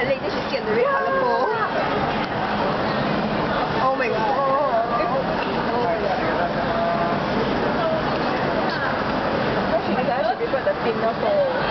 her leg, then she scared the red colour. Oh my god. She prefer the thinner pole.